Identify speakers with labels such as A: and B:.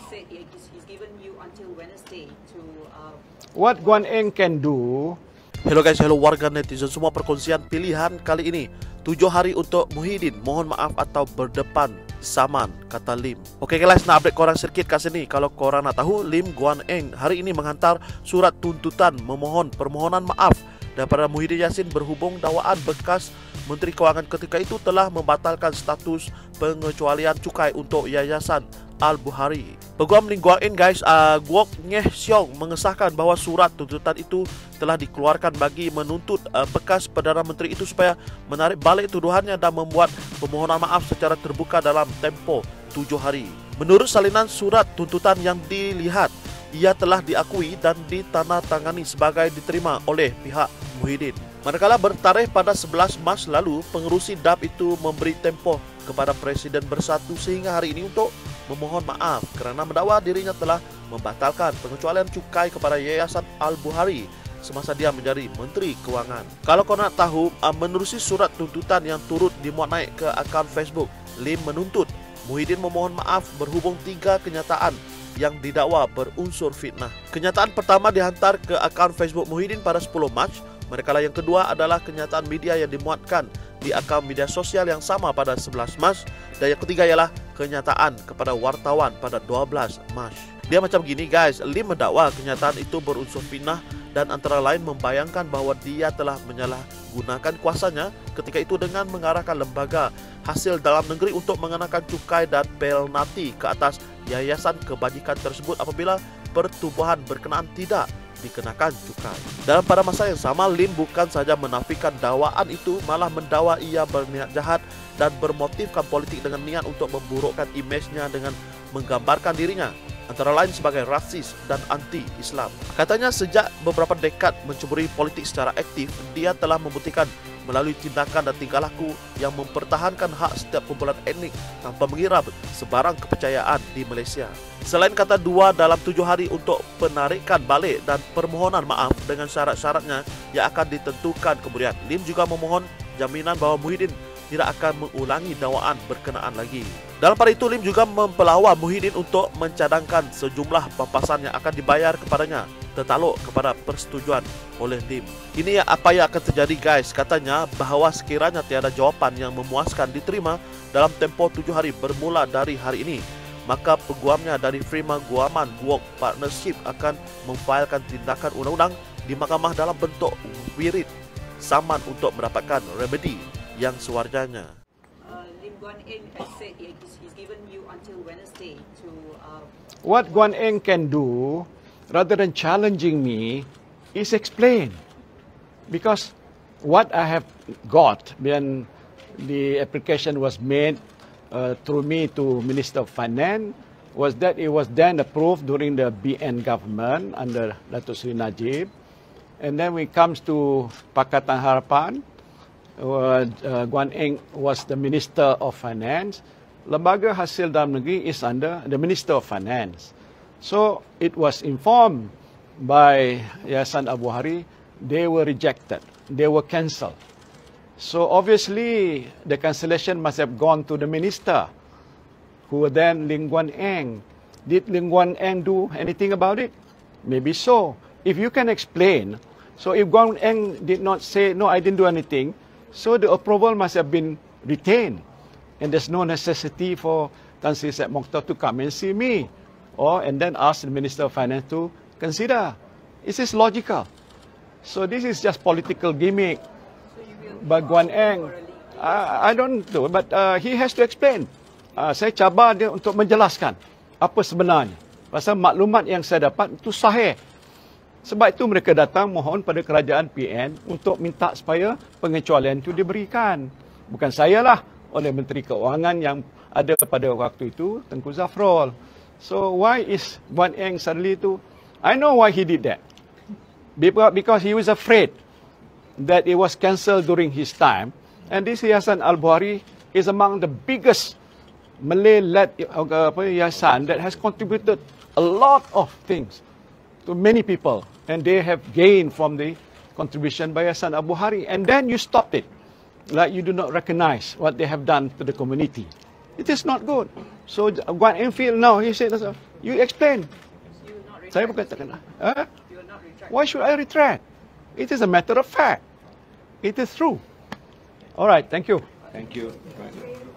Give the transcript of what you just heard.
A: said he's given you until Wednesday to.
B: What Guan Eng can do.
C: Hello guys, hello warga netizen semua, perkongsian pilihan kali ini 7 hari untuk Muhyiddin mohon maaf atau berdepan saman, kata Lim. Oke guys, nak update korang sedikit kat sini. Kalau korang nak tahu, Lim Guan Eng hari ini menghantar surat tuntutan memohon permohonan maaf daripada Muhyiddin Yassin berhubung dakwaan bekas Menteri Kewangan ketika itu telah membatalkan status pengecualian cukai untuk Yayasan Al-Bukhari. Peguam Lim Guan Eng guys, Guok Ngeh Siong mengesahkan bahawa surat tuntutan itu telah dikeluarkan bagi menuntut bekas Perdana Menteri itu supaya menarik balik tuduhannya dan membuat permohonan maaf secara terbuka dalam tempoh 7 hari. Menurut salinan surat tuntutan yang dilihat, ia telah diakui dan ditandatangani sebagai diterima oleh pihak Muhyiddin. Manakala bertarikh pada 11 Mac lalu, pengerusi DAP itu memberi tempoh kepada Presiden Bersatu sehingga hari ini untuk memohon maaf kerana mendakwa dirinya telah membatalkan pengecualian cukai kepada Yayasan Al-Bukhari semasa dia menjadi Menteri Kewangan. Kalau kau nak tahu, menerusi surat tuntutan yang turut dimuat naik ke akaun Facebook, Lim menuntut Muhyiddin memohon maaf berhubung 3 kenyataan yang didakwa berunsur fitnah. Kenyataan pertama dihantar ke akaun Facebook Muhyiddin pada 10 Mac, manakala yang kedua adalah kenyataan media yang dimuatkan di akaun media sosial yang sama pada 11 Mac, dan yang ketiga ialah kenyataan kepada wartawan pada 12 Mac. Dia macam gini guys, Lim mendakwa kenyataan itu berunsur fitnah dan antara lain membayangkan bahawa dia telah menyalahgunakan kuasanya ketika itu dengan mengarahkan lembaga hasil dalam negeri untuk mengenakan cukai dan penalti ke atas yayasan kebajikan tersebut apabila pertubuhan berkenaan tidak dikenakan cukai. Dalam pada masa yang sama, Lim bukan saja menafikan dakwaan itu, malah mendakwa ia berniat jahat dan bermotifkan politik dengan niat untuk memburukkan imejnya dengan menggambarkan dirinya antara lain sebagai rasis dan anti-Islam. Katanya sejak beberapa dekad menceburi politik secara aktif, dia telah membuktikan melalui tindakan dan tingkah laku yang mempertahankan hak setiap kumpulan etnik tanpa mengira sebarang kepercayaan di Malaysia. Selain kata 2 dalam 7 hari untuk penarikan balik dan permohonan maaf dengan syarat-syaratnya yang akan ditentukan kemudian, Lim juga memohon jaminan bahawa Muhyiddin tidak akan mengulangi dakwaan berkenaan lagi. Dalam pada itu, Lim juga mempelawa Muhyiddin untuk mencadangkan sejumlah pampasan yang akan dibayar kepadanya tertakluk kepada persetujuan oleh Lim. Ini apa yang akan terjadi guys, katanya bahawa sekiranya tiada jawapan yang memuaskan diterima dalam tempoh 7 hari bermula dari hari ini, maka peguamnya dari firma guaman Guok Partnership akan memfailkan tindakan undang-undang di mahkamah dalam bentuk wirid saman untuk mendapatkan remedi yang sewajarnya.
A: Lim Guan Eng has said he's given you until Wednesday to.
B: What Guan Eng can do, rather than challenging me, is explain. Because what I have got when the application was made through me to Minister of Finance was that it was then approved during the BN government under Datuk Seri Najib. And then when it comes to Pakatan Harapan, Guan Eng was the Minister of Finance. Lembaga Hasil Dalam Negeri is under the Minister of Finance. So it was informed by Yayasan Al-Bukhari, they were rejected, they were cancelled. So obviously the cancellation must have gone to the minister, who were then Lim Guan Eng. Did Lim Guan Eng do anything about it? Maybe so. If you can explain, so if Guan Eng did not say, no, I didn't do anything, so the approval must have been retained. And there's no necessity for Tan Sri Said Mokhtar to come and see me, and then ask the Minister of Finance to consider. This is logical. So this is just political gimmick. But Guan Eng, I don't know, but he has to explain. Saya cabar dia untuk menjelaskan apa sebenarnya. Pasal maklumat yang saya dapat itu sahih. Sebab itu mereka datang mohon pada kerajaan PN untuk minta supaya pengecualian itu diberikan. Bukan saya lah, oleh Menteri Keuangan yang ada pada waktu itu, Tengku Zafrul. So why is Guan Eng suddenly to? I know why he did that. Because he was afraid that it was cancelled during his time. And this Yayasan Al-Bukhari is among the biggest Malay-led yayasan that has contributed a lot of things to many people. And they have gained from the contribution by Yayasan Al-Bukhari. And then you stopped it. Like you do not recognize what they have done to the community. It is not good. So Guan Eng feel, no, he said, You explain.
A: You will not
B: Saya
A: retract.
B: bukan takkan. Huh?
A: You will not retract.
B: Why should I retract? It is a matter of fact. It is true. All right, thank you. Thank you.